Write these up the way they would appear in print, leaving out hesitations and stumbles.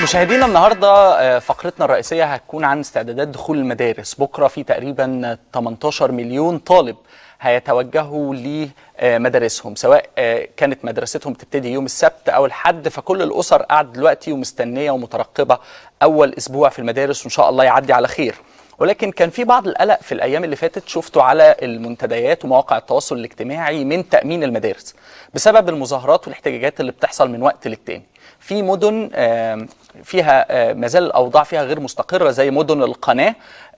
مشاهدينا النهارده فقرتنا الرئيسيه هتكون عن استعدادات دخول المدارس. بكره في تقريبا 18 مليون طالب هيتوجهوا لمدارسهم، سواء كانت مدرستهم تبتدي يوم السبت او الحد. فكل الاسر قاعده دلوقتي ومستنيه ومترقبه اول اسبوع في المدارس، وان شاء الله يعدي على خير. ولكن كان في بعض القلق في الايام اللي فاتت، شفته على المنتديات ومواقع التواصل الاجتماعي، من تامين المدارس بسبب المظاهرات والاحتجاجات اللي بتحصل من وقت للتاني. في مدن فيها مازال الاوضاع فيها غير مستقره، زي مدن القناه،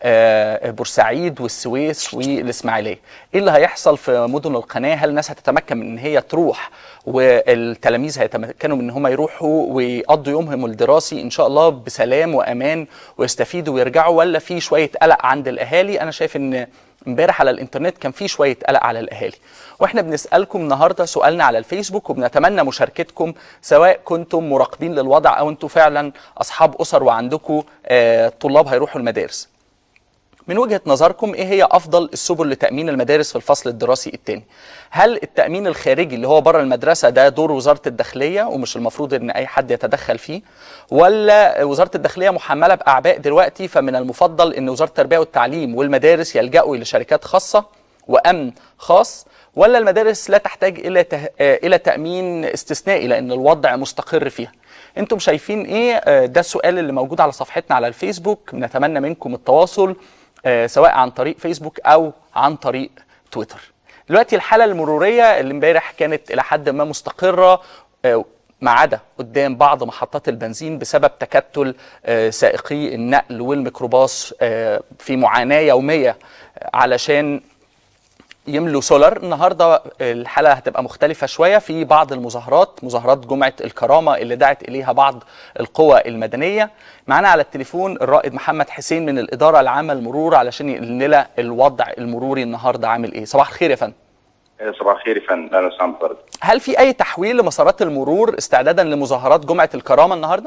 بورسعيد والسويس والاسماعيليه. ايه اللي هيحصل في مدن القناه؟ هل الناس هتتمكن من ان هي تروح، والتلاميذ هيتمكنوا من ان هم يروحوا ويقضوا يومهم الدراسي ان شاء الله بسلام وامان ويستفيدوا ويرجعوا، ولا في شويه قلق عند الاهالي؟ انا شايف ان امبارح على الانترنت كان في شويه قلق على الاهالي، واحنا بنسالكم النهارده سؤالنا على الفيسبوك، وبنتمنى مشاركتكم، سواء كنتم مراقبين للوضع او انتم فعلا اصحاب اسر وعندكم طلاب هيروحوا المدارس. من وجهة نظركم ايه هي افضل السبل لتأمين المدارس في الفصل الدراسي الثاني؟ هل التأمين الخارجي اللي هو بره المدرسة ده دور وزارة الداخلية ومش المفروض ان اي حد يتدخل فيه، ولا وزارة الداخلية محملة بأعباء دلوقتي فمن المفضل ان وزارة التربية والتعليم والمدارس يلجأوا الى شركات خاصة وامن خاص، ولا المدارس لا تحتاج الى تأمين استثنائي لان الوضع مستقر فيها؟ انتم شايفين ايه؟ ده السؤال اللي موجود على صفحتنا على الفيسبوك. بنتمنى منكم التواصل سواء عن طريق فيسبوك او عن طريق تويتر. دلوقتي الحالة المرورية اللي امبارح كانت الى حد ما مستقرة، ما عدا قدام بعض محطات البنزين بسبب تكتل سائقي النقل والميكروباص في معاناة يومية علشان يملوا سولر. النهارده الحالة هتبقى مختلفة شوية في بعض المظاهرات، مظاهرات جمعة الكرامة اللي دعت إليها بعض القوى المدنية. معنا على التليفون الرائد محمد حسين من الإدارة العامة للمرور علشان يقول لنا الوضع المروري النهارده عامل إيه. صباح الخير يا فندم. صباح الخير يا فندم، أهلا وسهلا بحضرتك. هل في أي تحويل لمسارات المرور استعدادا لمظاهرات جمعة الكرامة النهارده؟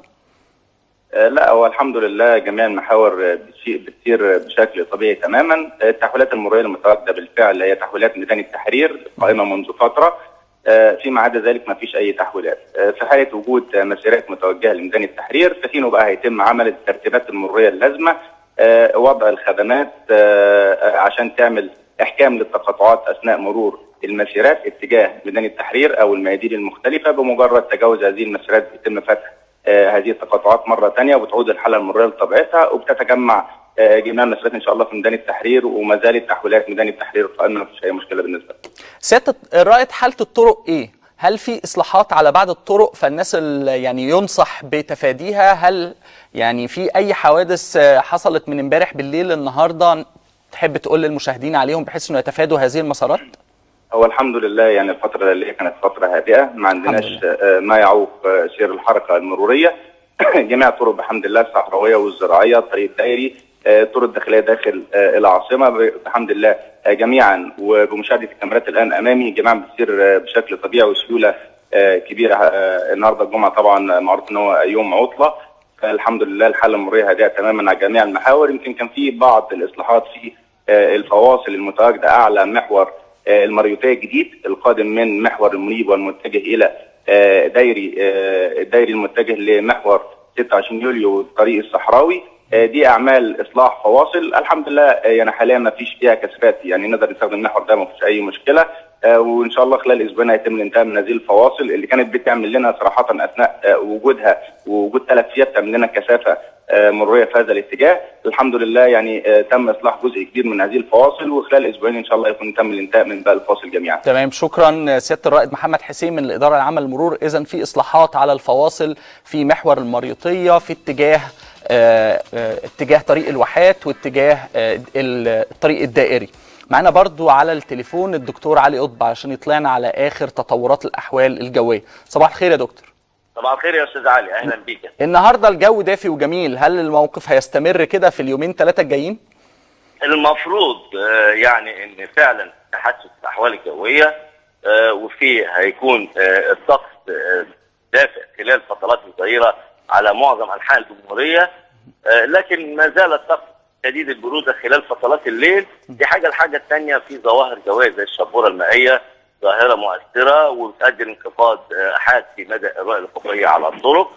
لا، هو الحمد لله جميع المحاور بتسير بشكل طبيعي تماما. التحويلات المروريه المتواجده بالفعل هي تحويلات ميدان التحرير قائمه منذ فتره، فيما عدا ذلك ما فيش اي تحويلات. في حاله وجود مسيرات متوجهه لميدان التحرير فحينه بقى هيتم عمل الترتيبات المروريه اللازمه، وضع الخدمات عشان تعمل احكام للتقاطعات اثناء مرور المسيرات اتجاه ميدان التحرير او الميادين المختلفه. بمجرد تجاوز هذه المسيرات بيتم فتح هذه التقاطعات مره ثانيه وبتعود الحاله المروريه لطبيعتها، وبتتجمع جميع المسيرات ان شاء الله في ميدان التحرير، وما زالت تحويلات ميدان التحرير قائمه، ما فيش اي مشكله بالنسبه لنا. سياده الرائد، حاله الطرق ايه؟ هل في اصلاحات على بعض الطرق فالناس يعني ينصح بتفاديها؟ هل يعني في اي حوادث حصلت من امبارح بالليل النهارده تحب تقول للمشاهدين عليهم بحيث انه يتفادوا هذه المسارات؟ هو الحمد لله يعني الفترة اللي كانت فترة هادئة، ما عندناش ما يعوق سير الحركة المرورية. جميع الطرق بحمد الله الصحراوية والزراعية، الطريق الدائري، الطرق الداخلية داخل العاصمة بحمد الله جميعا، وبمشاهدة الكاميرات الآن أمامي جميعا بتصير بشكل طبيعي وسيولة كبيرة. النهارده الجمعة طبعا معروف إن هو يوم عطلة، فالحمد لله الحالة المرورية هادئة تماما على جميع المحاور. يمكن كان في بعض الإصلاحات في الفواصل المتواجدة أعلى محور المريوطية الجديد القادم من محور المنيب والمتجه الى الدايري المتجه لمحور 26 يوليو الطريق الصحراوي. دي اعمال اصلاح فواصل الحمد لله، يعني حاليا ما فيش فيها كثافات، يعني نقدر نستخدم المحور ده ما فيش اي مشكله. وان شاء الله خلال اسبوعين هيتم الانتهاء من هذه الفواصل اللي كانت بتعمل لنا صراحه اثناء وجودها ووجود 3 ايام تعمل لنا كثافه مروريه في هذا الاتجاه. الحمد لله يعني تم اصلاح جزء كبير من هذه الفواصل، وخلال اسبوعين ان شاء الله يكون تم الانتهاء من باقي الفواصل جميعا. تمام، شكرا سياده الرائد محمد حسين من الاداره العامه للمرور. اذا في اصلاحات على الفواصل في محور المريوطيه في اتجاه طريق الواحات واتجاه الطريق الدائري. معنا برضو على التليفون الدكتور علي قطب عشان يطلعنا على اخر تطورات الاحوال الجويه. صباح الخير يا دكتور. صباح الخير يا استاذ علي، اهلا بيك. النهارده الجو دافي وجميل، هل الموقف هيستمر كده في اليومين 3 الجايين؟ المفروض يعني ان فعلا تحسن الاحوال الجويه، وفي هيكون الطقس دافئ خلال فترات قصيره على معظم انحاء الجمهوريه، لكن ما زال الطقس شديد البروده خلال فترات الليل. دي حاجه. الحاجه الثانيه في ظواهر جويه زي الشبوره المائيه، ظاهره مؤثره وبتؤدي لانخفاض حاد في مدى الرؤيه الافقيه على الطرق.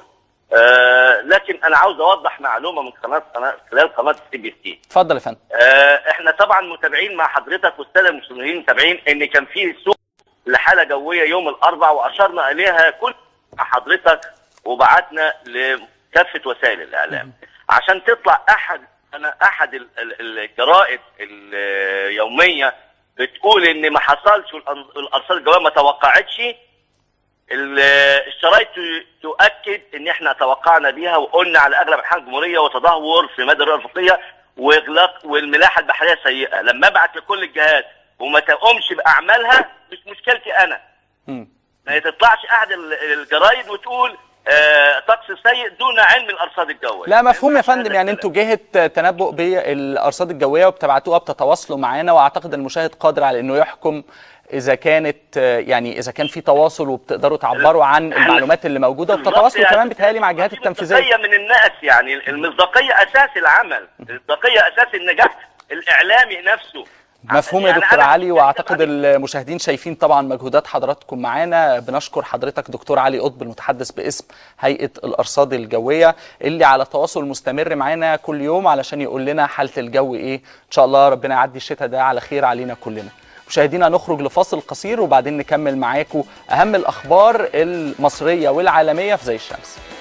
لكن انا عاوز اوضح معلومه من خلال قناه CBC. اتفضل يا فندم. احنا طبعا متابعين مع حضرتك والساده المشاهدين متابعين ان كان في سوء لحاله جويه يوم الاربعاء، واشرنا اليها كل حضرتك وبعتنا لكافه وسائل الاعلام عشان تطلع احد الجرائد اليوميه بتقول ان ما حصلش الارصاد الجويه ما توقعتش. الشرايط تؤكد ان احنا توقعنا بيها وقلنا على اغلب انحاء الجمهوريه وتدهور في مدى الرؤيه الافقيه واغلاق والملاحه البحريه سيئه. لما ابعت لكل الجهات وما تقومش باعمالها مش مشكلتي انا. ما تطلعش احد الجرايد وتقول طقس سيء دون علم الارصاد الجويه. لا مفهوم يا فندم، يعني انتوا جهه تنبؤ بالارصاد الجويه وبتبعتوها بتتواصلوا معانا، واعتقد المشاهد قادر على انه يحكم اذا كانت يعني اذا كان في تواصل وبتقدروا تعبروا عن المعلومات اللي موجوده، وبتتواصلوا كمان بيتهيألي مع الجهات التنفيذيه. المصداقيه من الناس، يعني المصداقيه اساس العمل، المصداقيه اساس النجاح الاعلامي نفسه. مفهوم يا دكتور علي، واعتقد المشاهدين شايفين طبعا مجهودات حضراتكم معانا. بنشكر حضرتك دكتور علي قطب المتحدث باسم هيئة الارصاد الجوية اللي على تواصل مستمر معانا كل يوم علشان يقول لنا حالة الجو ايه. ان شاء الله ربنا يعدي الشتاء ده على خير علينا كلنا. مشاهدينا نخرج لفاصل قصير وبعدين نكمل معاكم اهم الاخبار المصرية والعالمية في زي الشمس.